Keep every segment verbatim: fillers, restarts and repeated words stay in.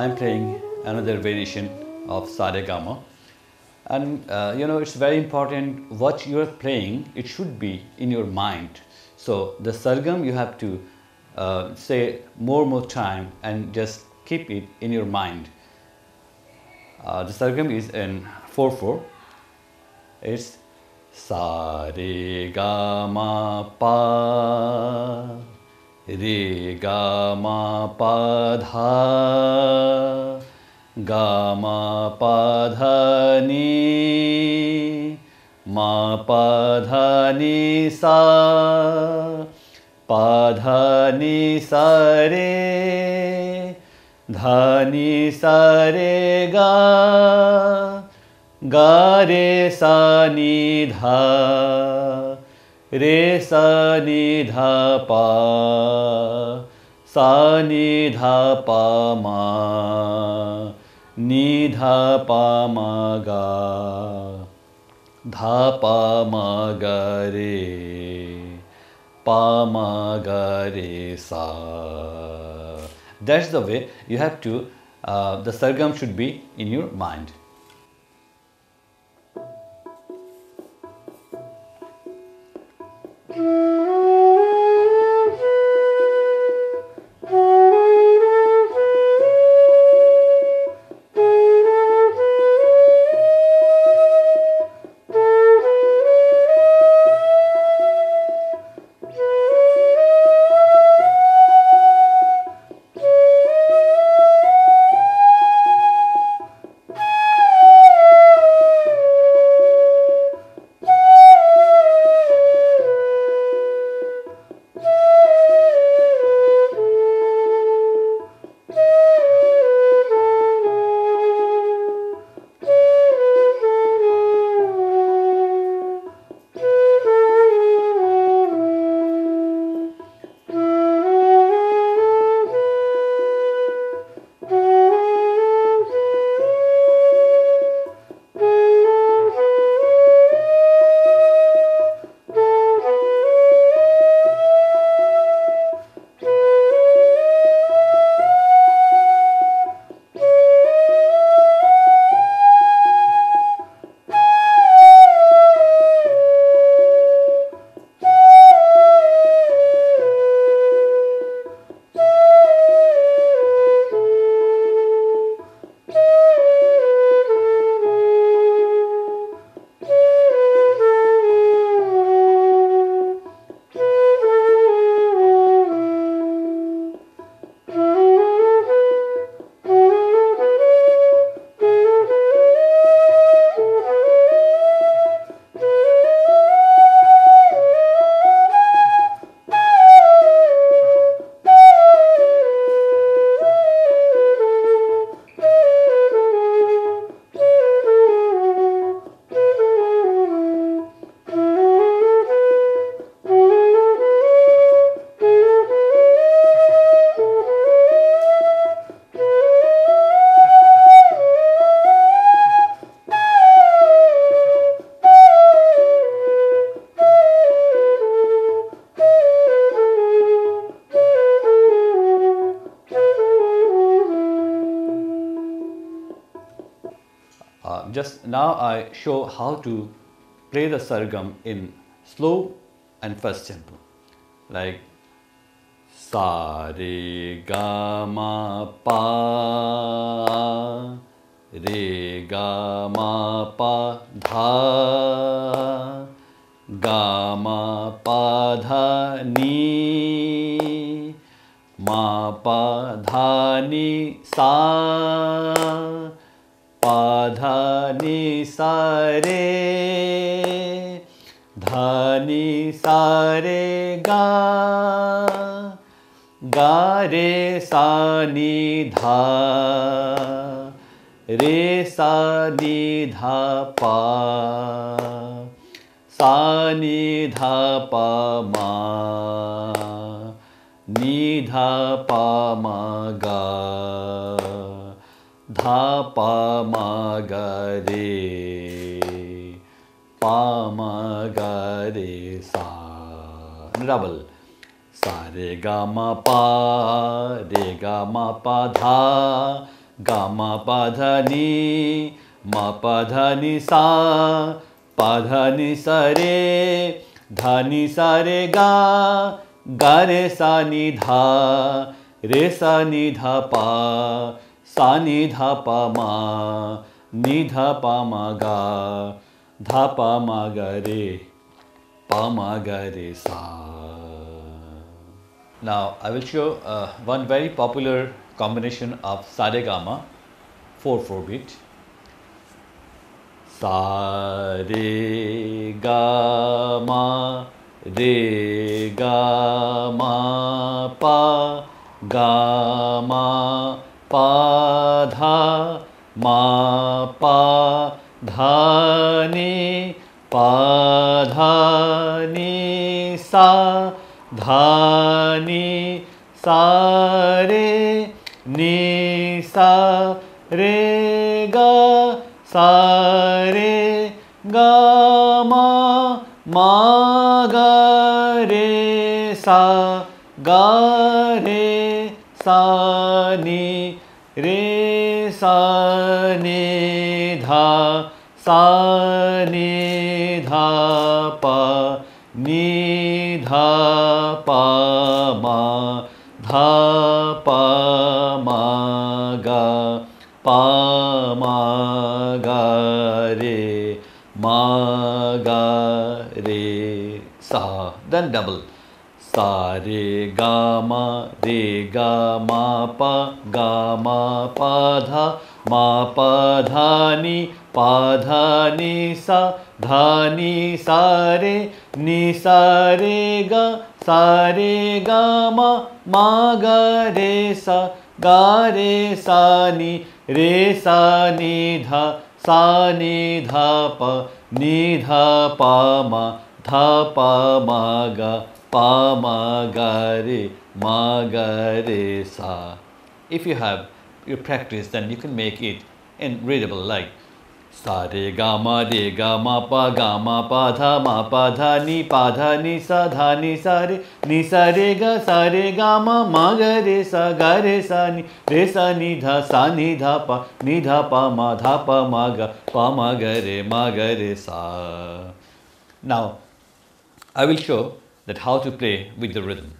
I am playing another variation of Sa Re Ga Ma. And uh, you know, it's very important what you are playing, it should be in your mind. So the Sargam you have to uh, say more more time and just keep it in your mind. Uh, the Sargam is in four four. It's Sa Re Ga Ma Pa Re Ga Ma Pa Dha Ga Ma Pa Dha Ni Ma Pa Dha Ni Sa Pa Dha Ni Sa Re Dha Ni Sa Re Ga Ga Re Sa Ni Dha Re Sa Ni Dha Pa Sa Ni Dha Pa Ma Ni Dha Pa Ma Ga Dha Pa Ma Ga Re Pa Ma Ga Re Sa. That's the way you have to, uh, the Sargam should be in your mind. Uh, just now I show how to play the Sargam in slow and fast tempo, like Sa Re Ga Ma Pa Re Ga Ma Pa Dha Ga Ma Pa Dha Ni Ma Pa Dha Ni Sa Pa Dha Ni Sa Re Dha Ni Sa Re Ga Ga Re Sa Ni Dha Re Sa Ni Dha Pa Sa Ni Dha Pa Ma Ni Dha Pa Ma Ga Dha Pa Ma Ga Re Pa Ma Ga Re Sa. Double. Sa Re Ga Ma Pa Re Ga Ma Pa Dha ga ma pa dha ni, ma pa dha ni sa, pa dha ni sa re, dha ni sa re ga, ga re sa ni dha, re sa ni dha pa, sa ni dha pa ma, ni dha pa ma ga, dha pa ma ga re, pa ma ga re sa. Now I will show uh, one very popular combination of sa re ga ma, four four beat. Sa re ga ma, re ga ma pa, ga ma pa dha, ma pa dha ni, pa dha ni sa, dha ni sa re, ni sa re ga, sa re ga ma, ma ga re sa, ga re sa ni, re sa ni dha, sa ni dha pa, ni dha pa ma, dha pa ma ga, pa ma ga re, ma ga re sa. Then double. Sa re ga ma, re ga ma pa, ga ma pa dha, ma pa dha ni, pa dha ni sa, dha ni sa re, ni sa re ga, sa re ga ma, ma ga re sa, ga re sa ni, re sa ni dha, sa ni dha pa, ni dha pa ma, dha pa ma ga, pa ma ga re, ma ga re sa. If you have your practice, then you can make it in readable like sa re ga ma, re ga ma pa, ga ma pa dha, ma pa dha ni, pa dha ni sa, dha ni sa re, ni sa re ga, sa re ga ma, ma ga re sa, ga re sa ni, re sa ni dha, sa ni dha pa, ni dha pa ma, dha pa ma ga, pa ma ga re, ma ga re sa. Now I will show that how to play with the rhythm.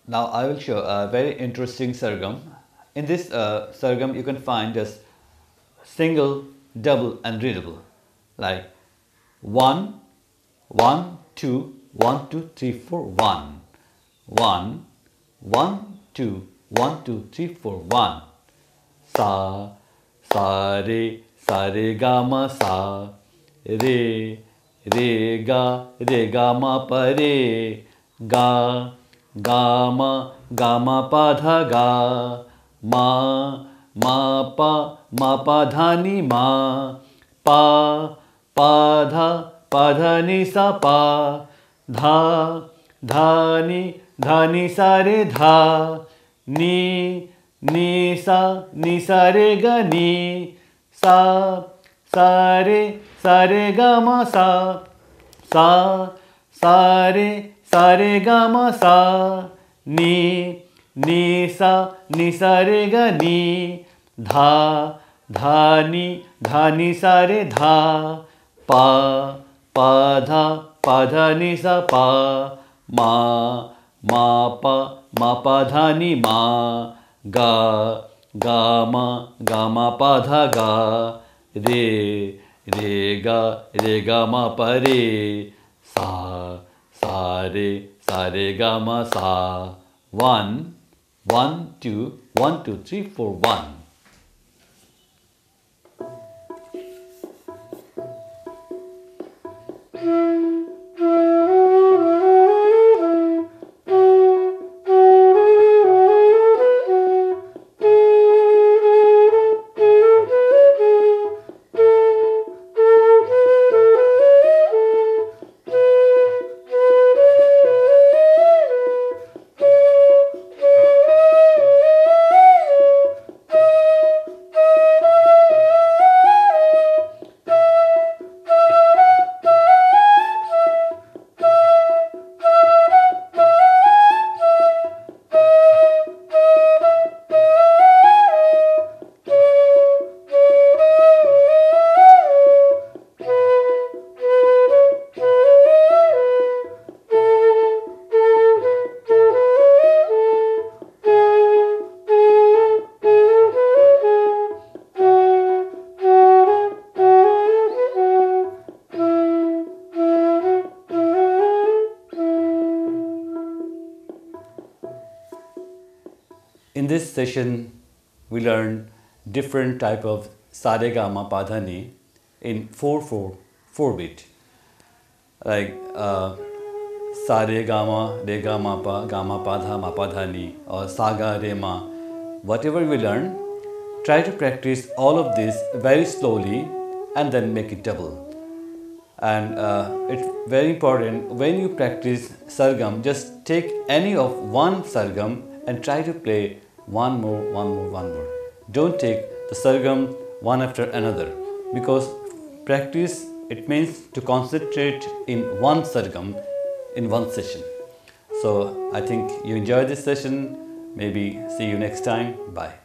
Now I will show a very interesting sargam. In this uh, sargam you can find just single, double and readable, like one, one, two, one, two, three, four, one, one, one, two, one, two, three, four, one. Sa, sa, re, sa, re, ga, ma, sa, re, re, ga, re, ga, ma, pa, re, ga, ga, ma, ga, ma, pa, dha, ga, ma, ma, pa, ma, pa, dha, ni, ma, pa, pa, dha, pa, dha, ni, sa, pa, dha, dha, ni, dha, ni, sa, re, dha, ni, ni, sa, ni, sa, re, ga, ni, sa, sa, re, sa, re, ga, ma, sa, sa, sa, re, sa, re, ga, ma, sa, ni, ni, sa, ni, sa, re, ga, ni, dha, dha, ni, dha, ni, sa, re, dha, pa, pa, dha, pa, dha, ni, sa, pa, ma, ma, pa, ma, pa, dha, ni, ma, ga, ga, ma, ga, ma, pa, dha, ga, re, re, ga, re, ga, ma, pa, re, sa, sa, re, sa, re, ga, ma, sa, one, one, two, one, two, three, four, one. In this session, we learned different type of sa re ga ma pa dha ni in four four four beat, like uh, sa re ga ma re ga ma pa ga ma pa dha ma pa dha ni, or sa ga re ma. Whatever we learn, try to practice all of this very slowly and then make it double. And uh, it's very important, when you practice sargam, just take any of one sargam and try to play one more, one more, one more. Don't take the sargam one after another, because practice, it means to concentrate in one sargam in one session. So I think you enjoyed this session. Maybe see you next time. Bye.